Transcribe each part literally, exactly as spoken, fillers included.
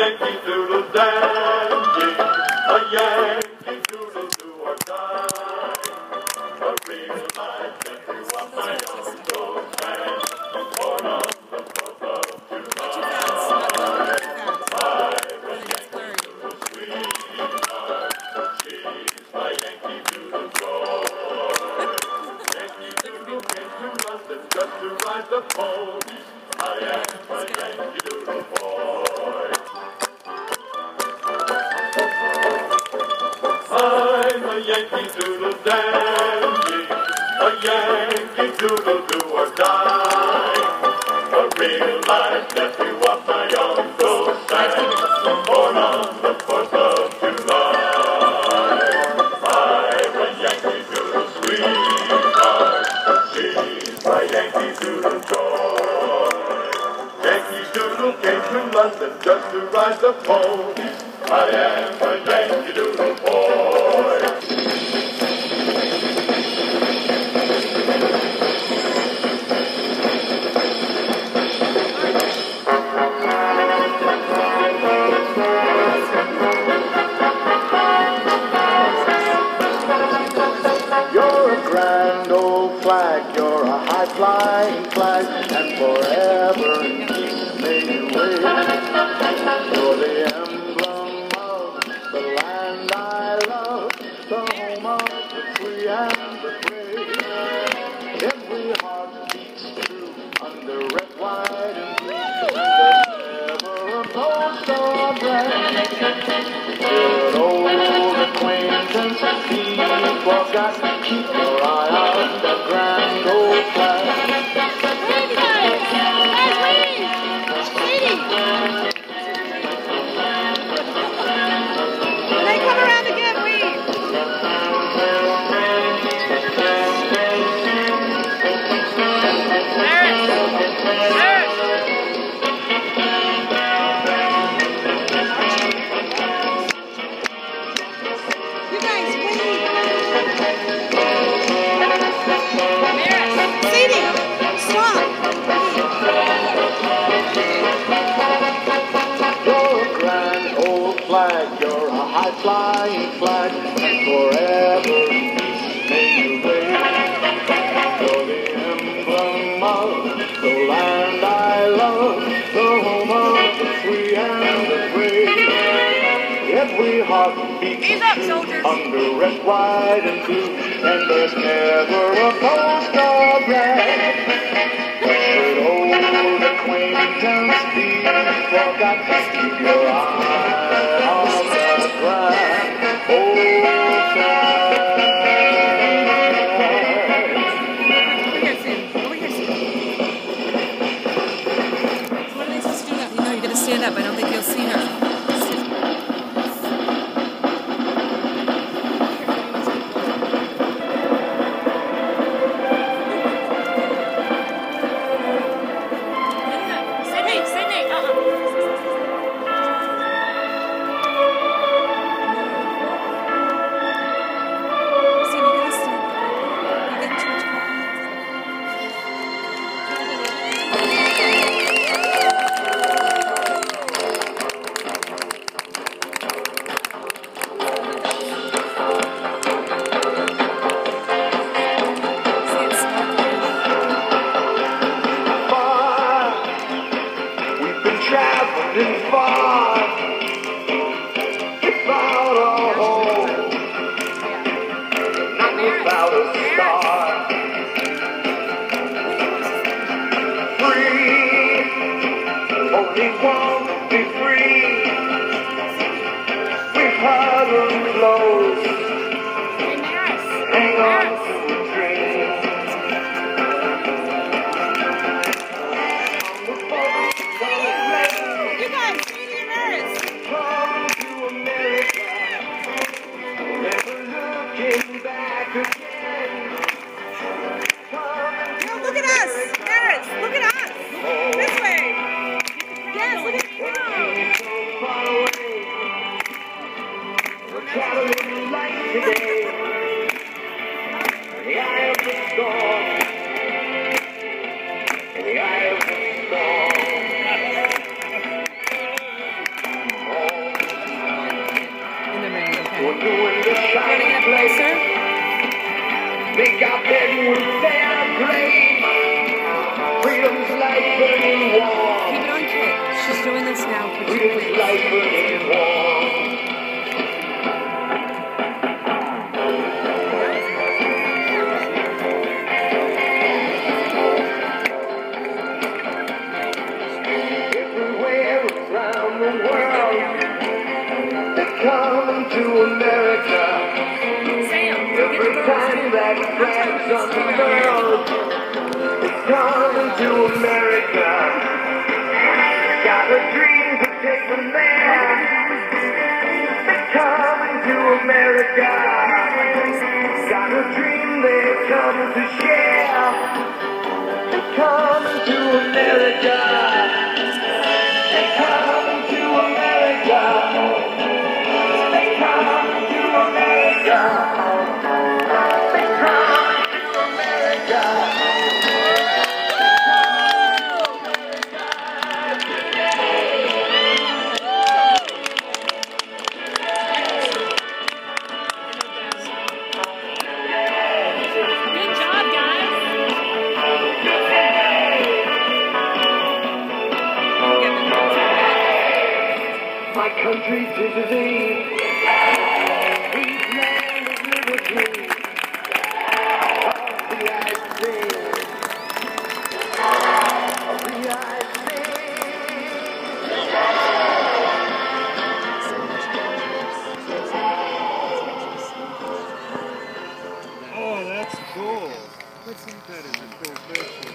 Yankee Doodle dandy, a Yankee Doodle do or die, a real life nephew of my Uncle Sam, born on the fourth of July. I was Yankee Doodle sweetheart, she's my Yankee Doodle joy. Yankee Doodle came to London just to ride the pony. I am a Yankee Doodle boy. I'm a Yankee Doodle dandy, a Yankee Doodle do or die, a real life nephew of my Uncle Sam, born on the fourth of July. I'm a Yankee Doodle sweetheart, she's my Yankee Doodle joy. Yankee Doodle came to London just to ride the pony. I am a Yankee Doodle boy. You're a grand old flag, you're a high-flying flag, and forever and keep may you wave. You're the emblem of the land I love, the home of the free and the brave. Every heart beats true under red, white, and blue, and there's never a post or brand. Good old acquaintance, be forgot. Keep your eye on the grand old flag. Wait, guys! Guys, wait! Waiting! When they come around again, wait! Paris! Paris! You guys, wait! Flag, you're a high-flying flag, and forever may you wave. You're the emblem of the land I love, the home of the free and the brave. Every heart beats true under red, white, and blue, and there's never a post or brand. Should old acquaintance be forgot, keep your eye on the grand old flag. Over here, Sam. Over here, Sam. What are they supposed to do now? You know, you're going to stand up. I don't think you'll see her. Traveling far, without a home, not without a star. Free, only want to be free. We've huddled close, hang on to a dream. No, look at us! Parents, look at us! This way! Yes, look at coming to America. Got a dream to take them there. They're coming to America. Got a dream they're coming to share. They're coming to America. They're coming to America. They're coming to America. They're coming to America. Good job, guys. My country, tis a thee. Sweet land of liberty. Of the I sing. Of the I sing. Oh, that's cool. That is a cool picture.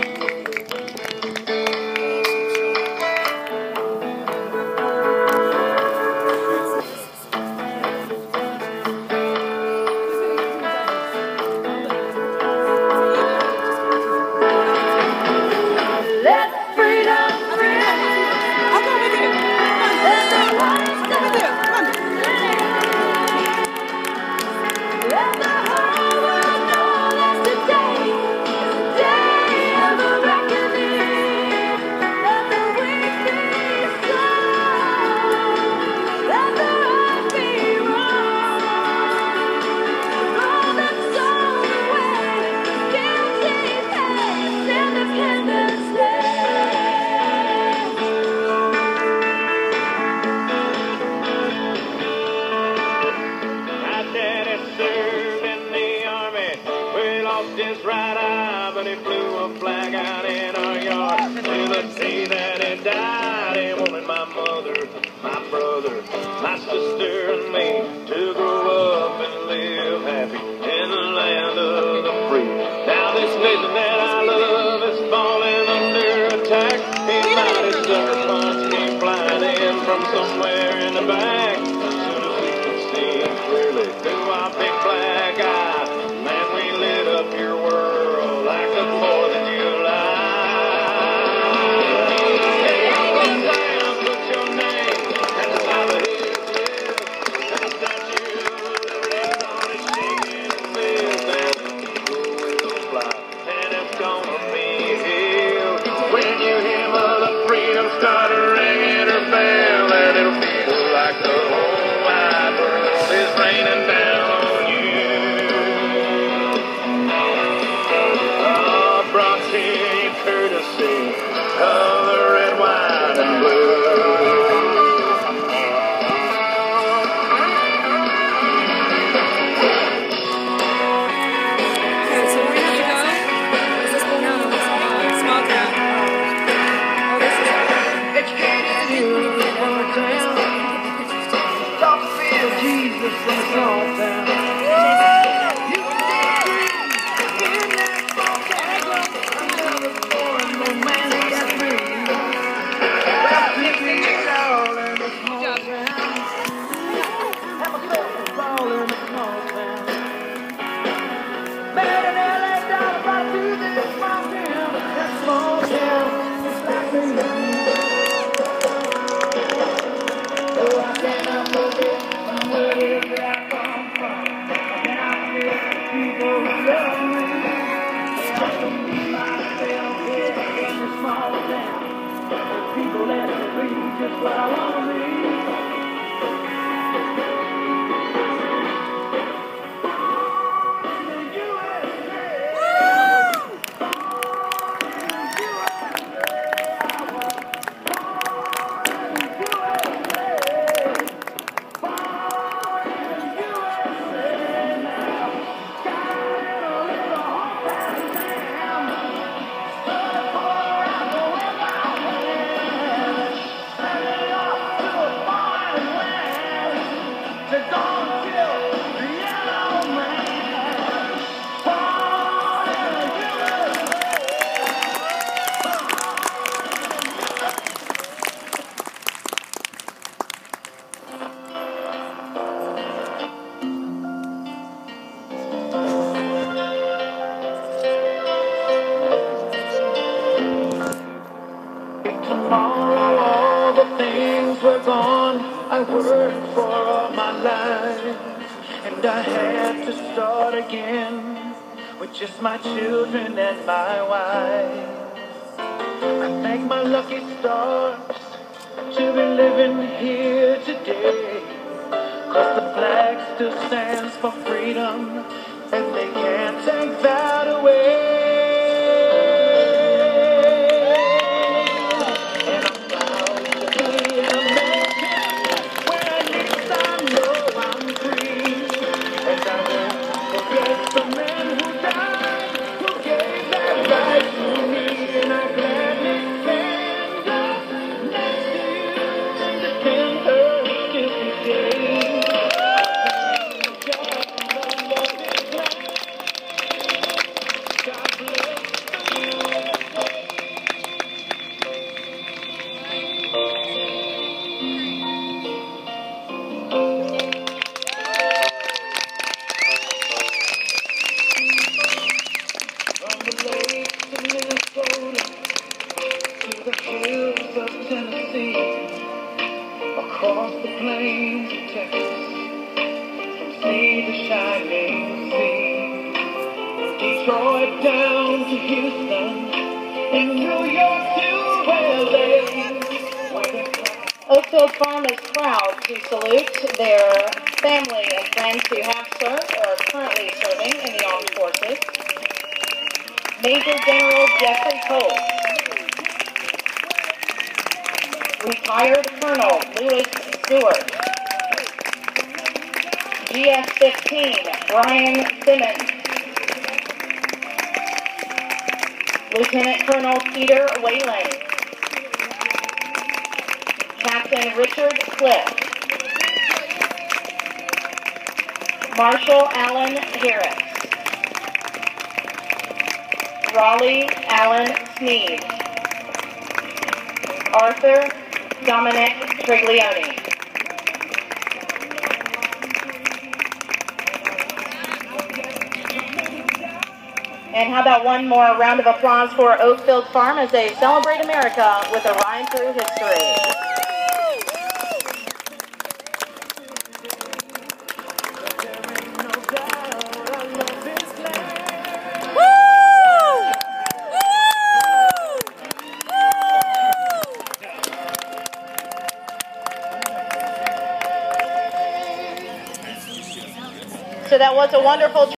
Let freedom ring. I'll go with you. Let the light I'll go with you. Come on. Let the whole world know that today is the day of the reckoning. Let the weak be strong. Let the right be wrong. All that's gone away, guilty past Independence Day. My daddy served in the army. We lost his right eye, but he flew a flag out in our yard. Till the day that he died, he wanted my mother, my brother, my sister, and me to grow up and live happy in the land of the free. Now this nation that I love is falling under attack. He mighty serpents came flying in from somewhere in the back. Soon as we could see clearly through our big black eye, man, we lit up your world like the Fourth of July. Hey, Uncle Sam, put your name at the top of his list. And the Statue of Liberty's on his shaking fist. And the eagle will fly, and it's gonna be healed when you hear Mother Freedom start ringing her bell, and it'll feel like the whole wide world is raining down on you. Oh, brought to you courtesy of the red, white, and blue. Okay, so we have to go. Is this one? No, this one. Small crowd. Oh, this is Educated you from the town. Talk to feel Jesus from the small town. You can free in that small town. Another born, no man ain't got free. Well, you can get all in the small town. Have a little ball in the small town. Man in L A down about to this small town. That small town is like me. Oh, I cannot forget where it is that I come from. I cannot forget the people who love me. I can be myself here in this small town. The people let me be just what I want to be. In the U S A. things were gone. I worked for all my life, and I had to start again with just my children and my wife. I thank my lucky stars to be living here today, 'cause the flag still stands for freedom, and they can't take that away. And I'm proud to be an American, where at least I know I'm free. And I won't forget the men who died, who gave that right to me. And I gladly stand up next to you and defend her till today. From the lakes of Minnesota to the hills of Tennessee, across the plains of Texas, from sea to shining sea, from Detroit down to Houston, and New York to L A. Oakfield Farm is proud to salute their family and friends who have served or are currently serving in the armed forces. Major General Jeffrey Cole, Retired Colonel Lewis Stewart, G S fifteen Brian Simmons, Lieutenant Colonel Peter Whalen, Captain Richard Cliff, Marshal Allen Harris, Raleigh Allen Sneed, Arthur Dominic Triglione. And how about one more round of applause for Oakfield Farm as they celebrate America with a ride through history. So that was a wonderful